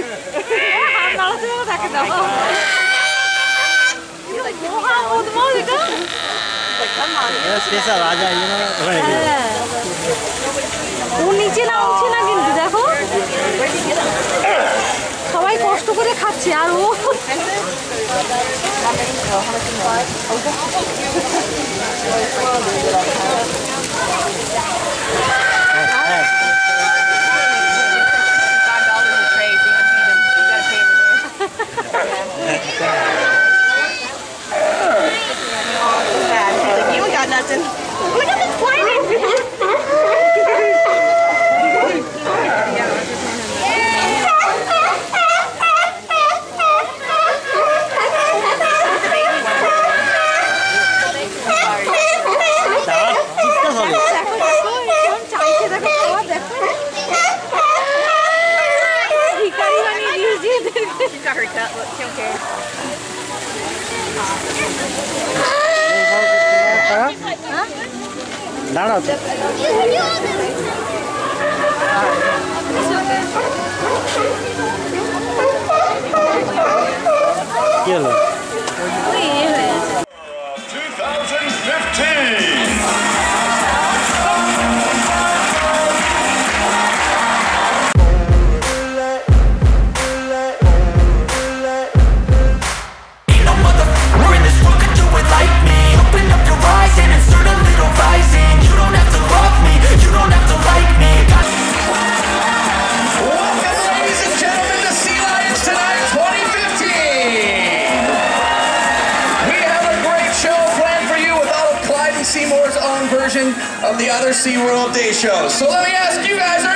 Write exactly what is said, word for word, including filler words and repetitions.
Special রাজা ও নিচে নামছে না কিন্তু দেখো সবাই কষ্ট করে খাচ্ছে আর ও Nothing. Look at them flying! She's got her cut, look, she don't care. দাঁড়াও কি হলো twenty fifteen Seymour's own version of the other SeaWorld Day shows. So let me ask you guys,